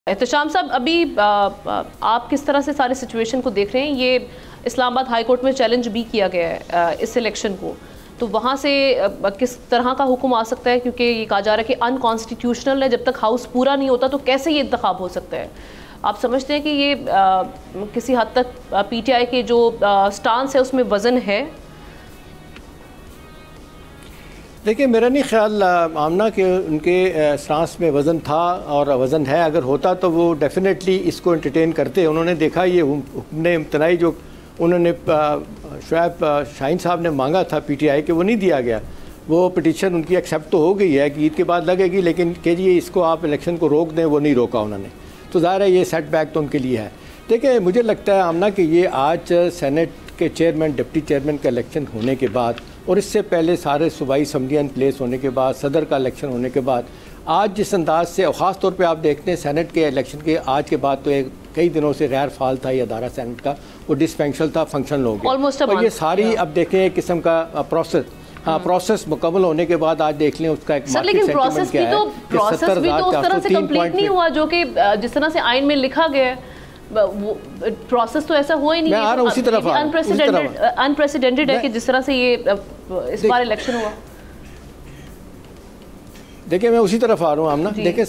احتشام صاحب، ابھی آپ کس طرح سے سارے سچویشن کو دیکھ رہے ہیں؟ یہ اسلام آباد ہائی کورٹ میں چیلنج بھی کیا گیا ہے اس الیکشن کو، تو وہاں سے کس طرح کا حکم آ سکتا ہے؟ کیونکہ یہ کہا جا رہا ہے کہ ان کانسٹیٹیوشنل ہے، جب تک ہاؤس پورا نہیں ہوتا تو کیسے یہ انتخاب ہو سکتا ہے؟ آپ سمجھتے ہیں کہ یہ کسی حد تک پی ٹی آئی کے جو سٹانس ہے اس میں وزن ہے؟ دیکھیں، میرا نہیں خیال آمنہ کہ ان کے سٹانس میں وزن تھا اور وزن ہے. اگر ہوتا تو وہ ڈیفینیٹلی اس کو انٹرٹین کرتے. انہوں نے دیکھا یہ حکم امتناعی جو انہوں نے شعیب شاہین صاحب نے مانگا تھا پی ٹی آئی کے، وہ نہیں دیا گیا. وہ پٹیشن ان کی ایکسیپٹ تو ہو گئی ہے کہ عید کے بعد لگے گی، لیکن کہ جی اس کو آپ الیکشن کو روک دیں، وہ نہیں روکا انہوں نے. تو ظاہر ہے یہ سیٹ بیک تو ان کے لیے ہے. دیکھیں، مجھے لگتا ہے آمنہ کہ یہ آج سینٹ کے چیئرمین ڈپٹی چیئرمین کا الیکشن ہونے کے بعد اور اس سے پہلے سارے صوبائی اسمبلیاں پلیس ہونے کے بعد، صدر کا الیکشن ہونے کے بعد، آج جس انداز سے، اور خاص طور پہ آپ دیکھتے ہیں سینٹ کے الیکشن کے آج کے بعد تو کئی دنوں سے غیر فعال تھا یہ ادارہ سینٹ کا، وہ ڈسفنکشنل تھا، فنکشن ہو گیا. اور یہ ساری اب دیکھیں ایک قسم کا پروسیس مکمل ہونے کے بعد آج دیکھ لیں اس کا ایک مارکیٹ سینٹیمنٹ کیا ہے کہ 70,000 اس طرح سے کمپلیٹ نہیں ہوا جو کہ جس طرح سے آئین میں لکھا گیا ہے. پروسیس تو ایسا ہوا ہی نہیں. میں آ رہا ہوں اسی طرف انپریسیڈنٹڈ ہے کہ جس طرح سے یہ اس بار الیکشن ہوا. دیکھیں، میں اسی طرف آ رہا ہوں آمنہ. دیکھیں،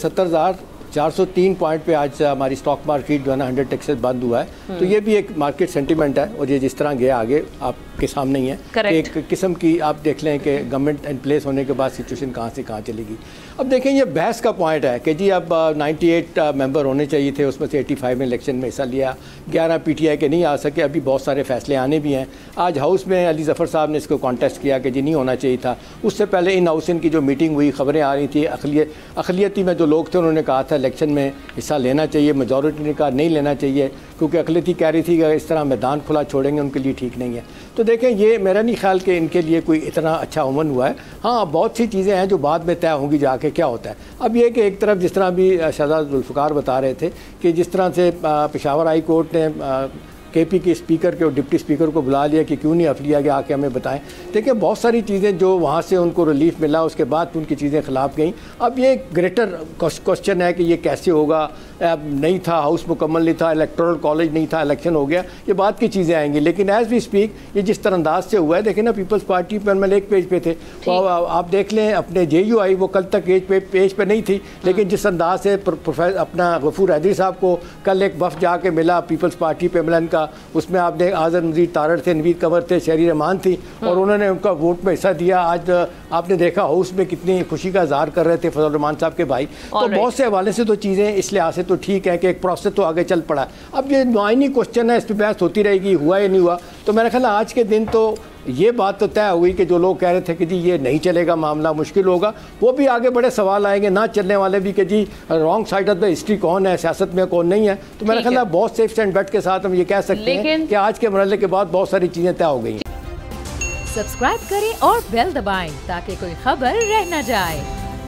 70,403 پوائنٹ پہ آج ہماری سٹاک مارکیٹ جو ہے نا 100 ٹیکسز بند ہوا ہے. تو یہ بھی ایک مارکیٹ سینٹیمنٹ ہے، اور یہ جس طرح گیا آگے آپ کے سامنے ہی ہے. ایک قسم کی آپ دیکھ لیں کہ گورنمنٹ ان پلیس ہونے کے بعد سچویشن کہاں سے کہاں چلے گی. اب دیکھیں، یہ بحث کا پوائنٹ ہے کہ جی اب 98 ممبر ہونے چاہیے تھے، اس میں سے 85 میں الیکشن میں حصہ لیا، 11 پی ٹی آئی کے نہیں آ سکے. ابھی بہت سارے فیصلے آنے بھی ہیں. آج ہاؤس میں علی ظفر صاحب نے اس کو کانٹیسٹ کیا کہ جی نہیں ہونا چاہیے تھا. اس سے پہلے ان ہاؤس ان کی جو میٹنگ ہوئی، خبریں آ رہی تھیں، اقلیتی میں جو لوگ تھے انہوں نے کہا تھا الیکشن میں حصہ لینا چاہیے، میجورٹی نے کہا نہیں لینا چاہیے، کیونکہ اقلیتی کہہ رہی تھی کہ اس طرح میدان کھلا چھوڑیں گے ان کے لیے ٹھیک نہیں ہے. تو دیکھیں، یہ میرا نہیں خیال کہ ان کے لیے کوئی اتنا اچھا عمل ہوا ہے. ہاں، بہت سی چیزیں ہیں جو بعد میں طے ہوں گی جا کے کیا ہوتا ہے. اب یہ کہ ایک طرف جس طرح بھی شہزاد ذوالفقار بتا رہے تھے کہ جس طرح سے پشاور ہائی کورٹ نے کے پی کے اسپیکر کے اور ڈپٹی اسپیکر کو بلا لیا کہ کیوں نہیں اف لیا گیا، آ کے ہمیں بتائیں. دیکھیں، بہت ساری چیزیں جو وہاں سے ان کو ریلیف ملا، اس کے بعد ان کی چیزیں خلاف گئیں. اب یہ گریٹر کوشچن ہے کہ یہ کیسے ہوگا. اب نہیں تھا، ہاؤس مکمل نہیں تھا، الیکٹورل کالج نہیں تھا، الیکشن ہو گیا، یہ بعد کی چیزیں آئیں گی. لیکن ایز وی اسپیک یہ جس طرح انداز سے ہوا ہے، دیکھیں نا، پیپلز پارٹی پر میں ایک پیج پہ تھے، آپ دیکھ لیں اپنے جے یو آئی وہ کل تک پیج پہ نہیں تھی، لیکن جس انداز سے اپنا غفور حیدری صاحب کو کل ایک وفد جا کے ملا پیپلز پارٹی پہ ملن کا، اس میں آپ نے آزر مزید تارڑ تھے، نوید قمر تھے، شہری رحمان تھی، اور انہوں نے ان کا ووٹ میں حصہ دیا. آج آپ نے دیکھا ہاؤس میں کتنی خوشی کا اظہار کر رہے تھے فضل الرحمان صاحب کے بھائی. تو بہت سے حوالے سے تو چیزیں اس لحاظ سے تو ٹھیک ہے کہ ایک پروسیس تو آگے چل پڑا. اب یہ معائنی کوشچن ہے، اس پہ بحث ہوتی رہے گی ہوا یا نہیں ہوا. تو میرا خیال ہے آج کے دن تو یہ بات تو طے ہوئی کہ جو لوگ کہہ رہے تھے کہ جی یہ نہیں چلے گا، معاملہ مشکل ہوگا، وہ بھی آگے بڑے سوال آئیں گے. نہ چلنے والے بھی کہ جی wrong side of the history کون ہے، سیاست میں کون نہیں ہے. تو میرا خیال ہے بہت سیف اینڈ بیٹ کے ساتھ ہم یہ کہہ سکتے ہیں کہ آج کے مرحلے کے بعد بہت ساری چیزیں طے ہو گئی ہیں. سبسکرائب کریں اور بیل دبائیں تاکہ کوئی خبر رہ نہ جائے.